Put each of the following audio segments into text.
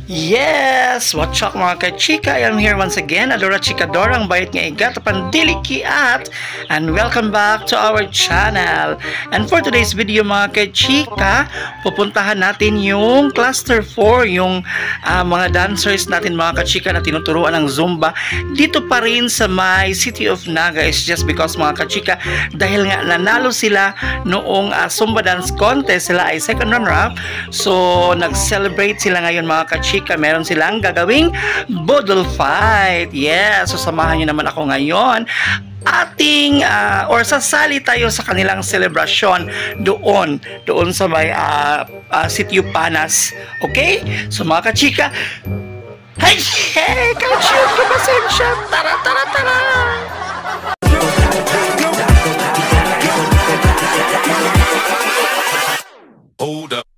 Yes! What's up mga ka-chika? I am here once again, Adora Chikadora, ang bayot nga igat, pandilikiat, and welcome back to our channel. And for today's video mga ka-chika, pupuntahan natin yung Cluster 4, yung mga dancers natin mga ka-chika na tinuturuan ng Zumba dito pa rin sa my City of Naga. It's just because mga ka-chika, dahil nga nanalo sila noong Zumba Dance Contest, sila ay second runner-up, so nag-celebrate sila ngayon mga ka-chika. Meron silang gagawing bodle fight. Yes, so samahan nyo naman ako ngayon. Ating or sasali tayo sa kanilang selebrasyon doon sa may Sitio Panas. Okay? So mga ka-chika, hey, ka-chika, kapasensya, tara. Hold up.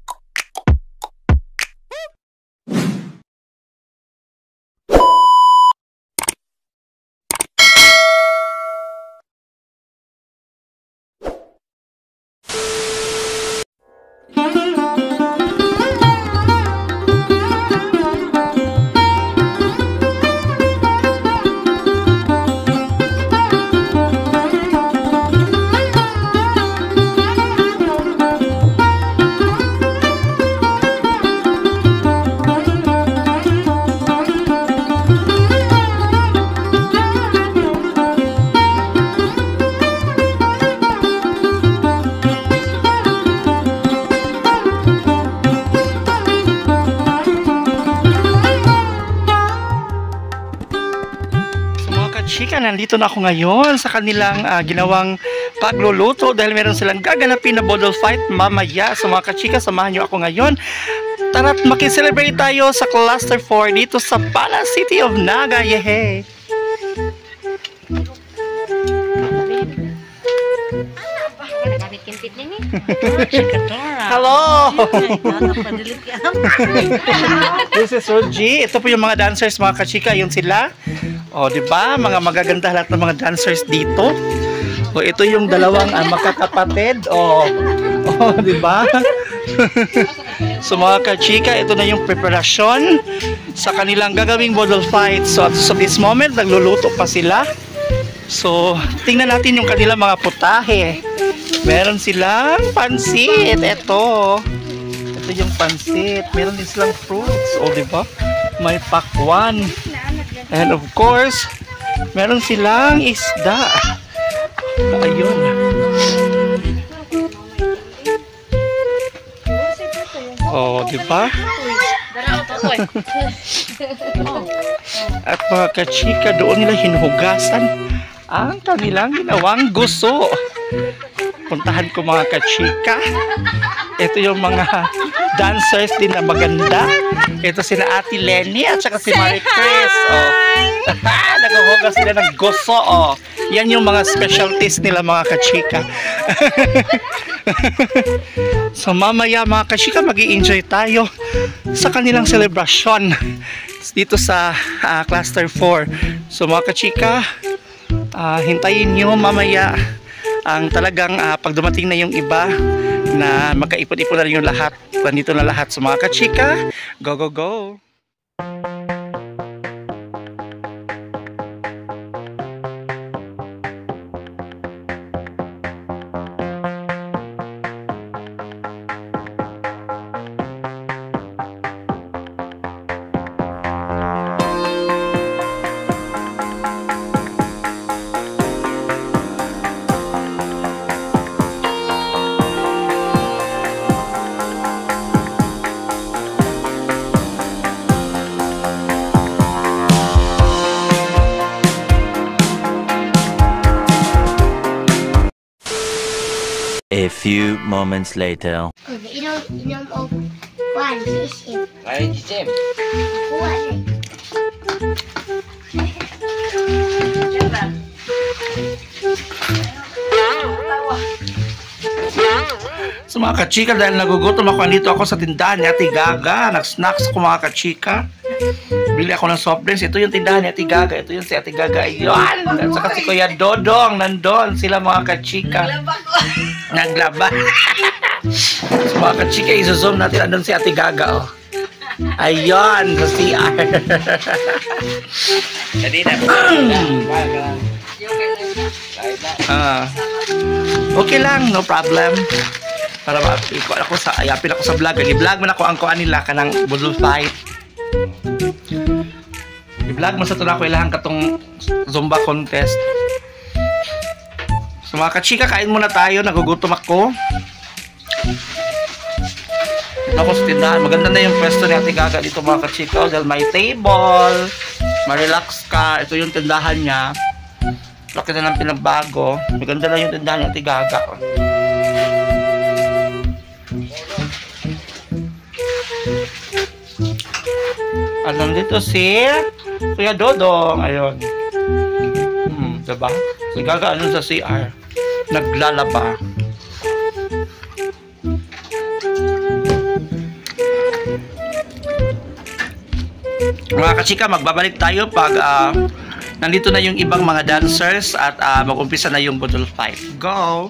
Chika, nandito na ako ngayon sa kanilang ginawang pagluluto dahil meron silang gaganapin na bodle fight mamaya. So mga ka-chika, samahan nyo ako ngayon. Tara't makiselebrate tayo sa Cluster 4 dito sa Panas City of Naga. Yehey! Hello! This is Ruji. Ito po yung mga dancers mga ka-chika, yun sila. O, di ba? Mga magaganda lahat ng mga dancers dito. O, ito yung dalawang magkakapatid. O, di ba? So, mga ka-chika, ito na yung preparasyon sa kanilang gagawing bodle fight. So, at this moment, nagluluto pa sila. So, tingnan natin yung kanilang mga putahe. Meron silang pansit. Ito yung pansit. Meron din silang fruits. O, di ba? May pakwan. And of course, meron silang isda. Ayun. Oh, di ba? At mga ka-chika, doon nila hinuhugasan ang kanilang ginawang gusto. Puntahan ko mga ka-chika. Ito yung mga dancers din na maganda. Ito sina Ate Lenny at saka si Marie Chris. Oh. Naghuhugas sila ng gusto. Oh. Yan yung mga specialties nila mga ka-chika. So mamaya mga ka-chika, mag-i-enjoy tayo sa kanilang celebration dito sa Cluster 4. So mga ka-chika, hintayin nyo mamaya ang talagang pag dumating na yung iba na magkaipon-ipon na rin yung lahat. Nandito na lahat sa mga ka-chika. Go, go, go! A few moments later. Inom og kuan isim. Ay, Jim. Kuan. So mga ka-chika, dahil nagugutom ako, andito ako sa tindahan ni Ate Gaga. Nag-snacks ako mga ka-chika. Bili ako ng soft drinks. Ito yung tindahan ni Ate Gaga. Ito yung si Ate Gaga. Ayun. At saka si Kuya Dodong. Nandun sila mga ka-chika. Naglaba. So mga ka-chika, iso-zoom natin. Andun si Ate Gaga. Oh. Ayun, sa CR. Kanina. Okay lang, no problem. Para ma-ikuan ako sa ayapin ako sa vlog. I-vlog man ako ang kuan nila kanang budol fight. I-vlog man sa tuna ko ilahang katong Zumba contest. So mga kachika, kain muna tayo. Nagugutom ako. Ito ako sa tindahan. Maganda na yung pwesto ni Ate Gaga dito mga kachika. Dahil may table. Ma-relax ka. Ito yung tindahan niya. Laki na lang pinagbago. Maganda na yung tindahan ni Ate Gaga. At nandito si Kuya Dodong. Ayun. Diba? Si Gaga ano sa CR. Naglalaba. Mga kachika, magbabalik tayo pag nandito na yung ibang mga dancers at mag-umpisa na yung budol fight. Go!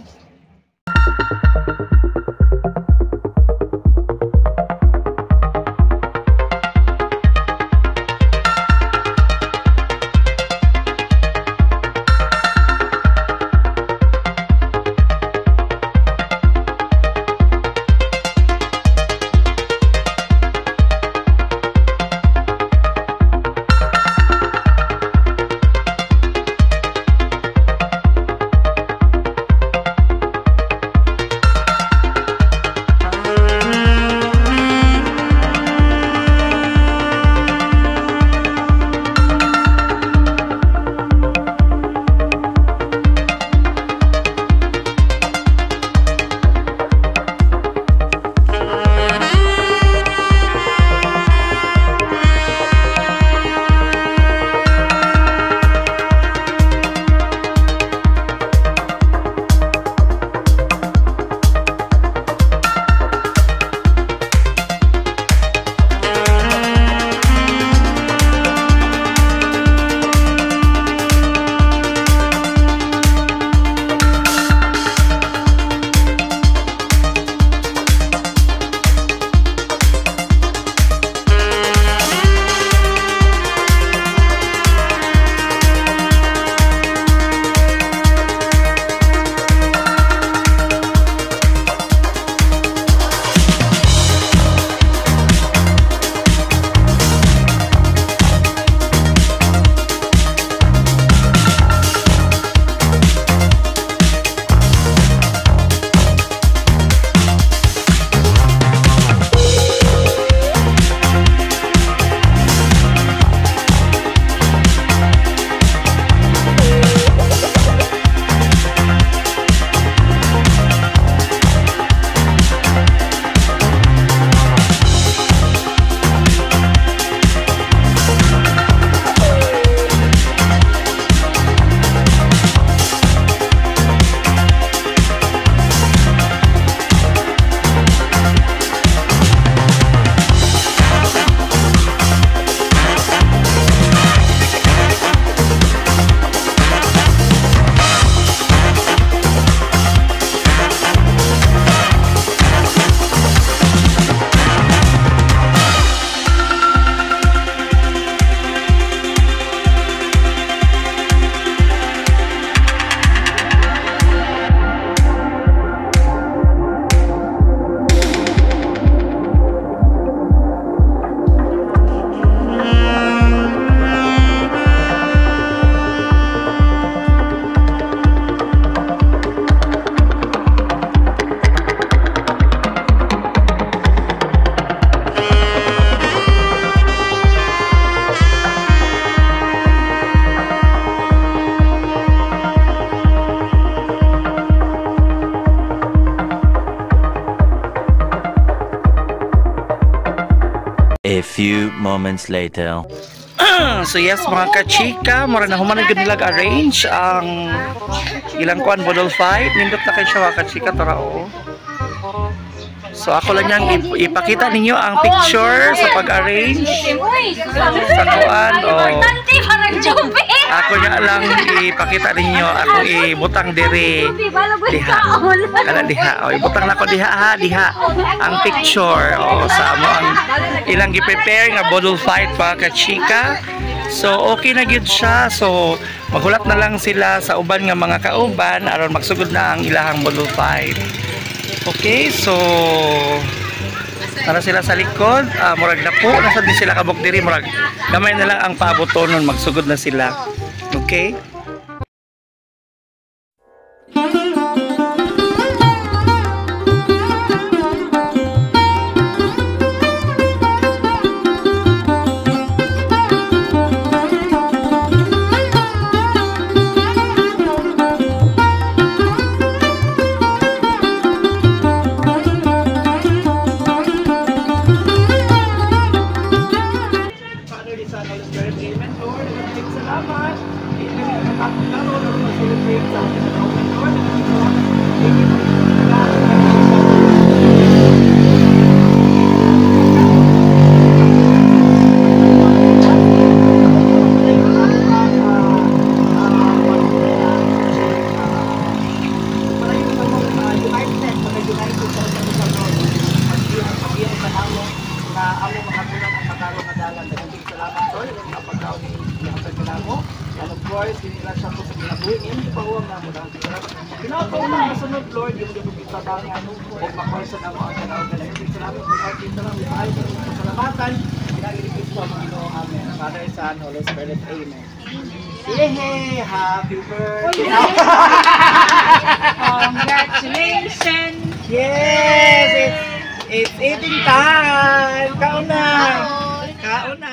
A few moments later. So yes mga kachika, mura na human gud nila arrange ang ilang kuan budol fight. Nindot na kay siya mga kachika tarao. So ako lang yang ipakita ninyo ang picture sa pag-arrange sa kuan. Importante parang jumping. Ako nga lang ipakita ninyo ako ibutang diri diha. Kana diha. O ibutang nako diha ha, diha. Ang picture o sa amo ang ilang gi-prepare nga bottle fight pa ka chika. So okay na gyud siya. So maghulat na lang sila sa uban nga mga kauban aron magsugod na ang ilahang bottle fight. Okay, so tara sila sa likod, murag na po, nasa din sila kabok diri, murag gamay na lang ang paabotonon, magsugod na sila. Okay? And of course, kinila siya po sa ginabuhin. Hindi pa huwag na mo lang. Pinakaunang masunod, Lord, yung lumipita ba nga o makorsa na mo ang kanawag na nagpipit. Salamat po sa akin. Salamat po tayo sa salamatan. Pinagilipit po ang Panginoon. Amen. Father, Son, Holy Spirit. Amen. Yay! Happy birthday! Congratulations! Yes! It's eating time! Kauna! Kauna!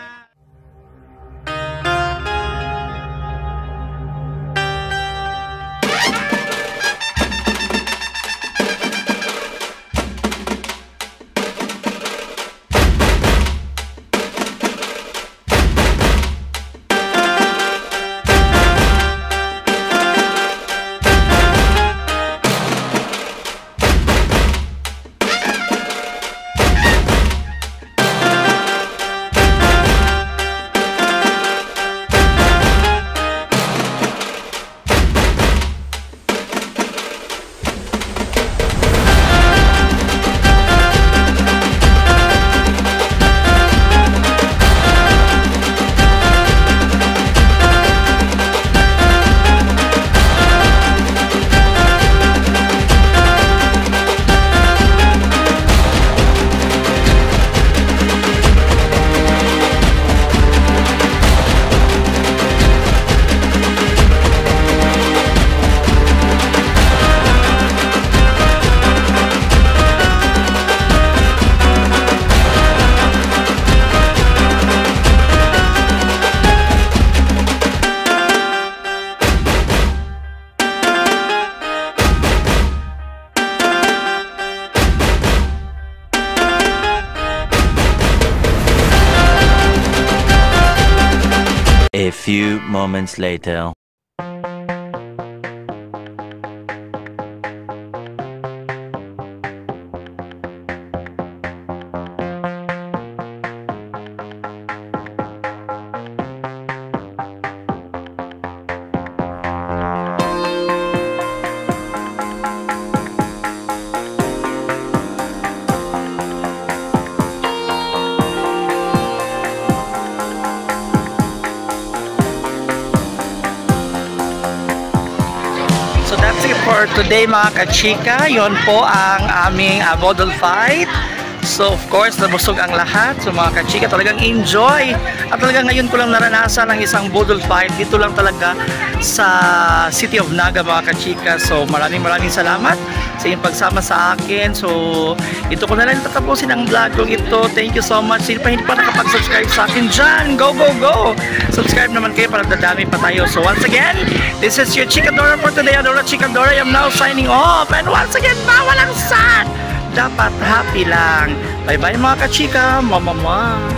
A few moments later. So that's it for today mga kachika. Yon po ang aming bottle fight. So of course, nabusog ang lahat. So mga kachika, talagang enjoy. At talagang ngayon ko lang naranasan ang isang bottle fight. Dito lang talaga sa City of Naga mga kachika. So maraming salamat sa inyong pagsama sa akin. So ito ko na lang tatapusin ang vlog ko ito. Thank you so much. Sino pa hindi pa nakapag-subscribe sa akin dyan, go! Subscribe naman kayo para dadami pa tayo. So once again, this is your Chikadora for today. Adora Chikadora. I am now signing off. And once again, bawal ang sad. Dapat happy lang. Bye-bye mga kachika. Mama.